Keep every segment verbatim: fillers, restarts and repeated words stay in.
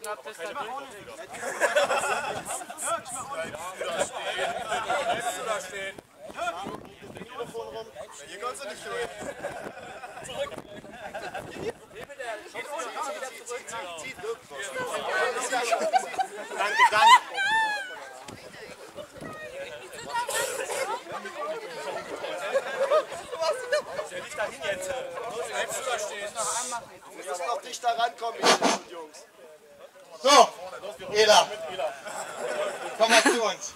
Knapp das da durch. Bleibst du da stehen? Telefon rum. Hier kommst du nicht durch. Zurück. Danke, danke. Stell dich da hin jetzt. Bleibst du da stehen? Wir müssen noch dichter rankommen, Mädels und Jungs. So, Ela, komm mal zu uns.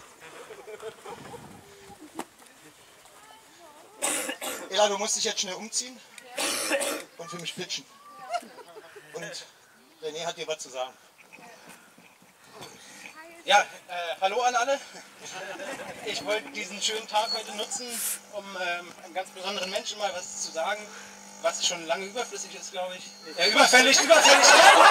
Ela, du musst dich jetzt schnell umziehen und für mich pitchen. Und René hat dir was zu sagen. Ja, äh, hallo an alle. Ich wollte diesen schönen Tag heute nutzen, um ähm, einem ganz besonderen Menschen mal was zu sagen, was schon lange überflüssig ist, glaube ich. Äh, überfällig, überfällig.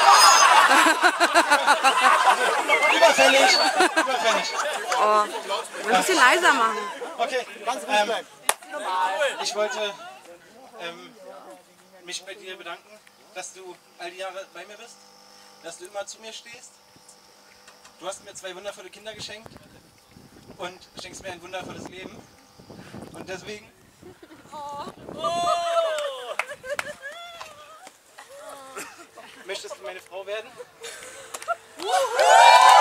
überfällig, überfällig. Oh, ein bisschen leiser machen. Okay, ganz ruhig bleiben. Ich wollte ähm, mich bei dir bedanken, dass du all die Jahre bei mir bist, dass du immer zu mir stehst. Du hast mir zwei wundervolle Kinder geschenkt und schenkst mir ein wundervolles Leben. Und deswegen... Oh. Oh. Möchtest du meine Frau werden?